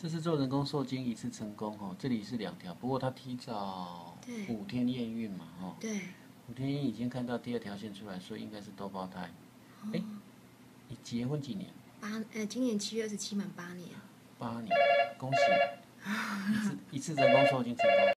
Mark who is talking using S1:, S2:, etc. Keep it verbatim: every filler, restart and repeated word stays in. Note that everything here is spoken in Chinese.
S1: 这是做人工受精一次成功哦，这里是两条，不过他提早五天验孕嘛，哦，
S2: 对，
S1: 五天验已经看到第二条线出来，所以应该是多胞胎。哎、
S2: 哦，
S1: 你结婚几年？
S2: 八呃，今年七月二十七满八年。
S1: 八年，恭喜，一次一次人工受精成功。